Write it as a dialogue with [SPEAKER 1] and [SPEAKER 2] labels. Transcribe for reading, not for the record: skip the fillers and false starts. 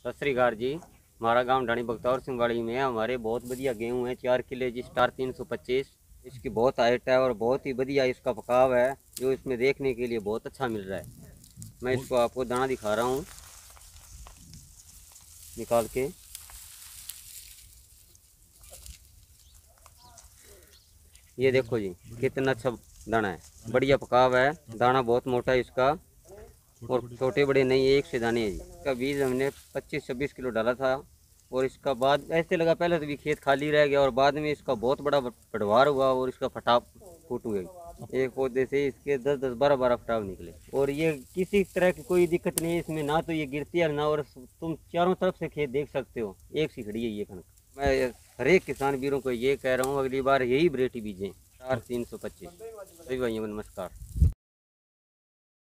[SPEAKER 1] सत श्री अकाल जी। हमारा गांव ढाणी बख्तौर सिंहवाड़ी में हमारे बहुत बढ़िया गेहूँ है। 4 किले जी स्टार 325। इसकी बहुत हाइट है और बहुत ही बढ़िया इसका पकाव है, जो इसमें देखने के लिए बहुत अच्छा मिल रहा है। मैं इसको आपको दाना दिखा रहा हूँ निकाल के। ये देखो जी कितना अच्छा दाना है, बढ़िया पकाव है। दाना बहुत मोटा है इसका और छोटे बड़े नहीं, एक से दाने है जी। इसका बीज हमने 25-26 किलो डाला था और इसका बाद ऐसे लगा, पहले तो भी खेत खाली रह गया और बाद में इसका बहुत बड़ा पटवार हुआ और इसका फटाव फूट गई। एक पौधे से इसके 10-10, 12-12 फटाव निकले और ये किसी तरह की कोई दिक्कत नहीं है इसमें, ना तो ये गिरती है ना। और तुम चारों तरफ से खेत देख सकते हो, एक सी खड़ी है ये कनक। मैं हर एक किसान वीरों को ये कह रहा हूँ, अगली बार यही वैरायटी बीजें, 4-325। सभी भाइयों को नमस्कार।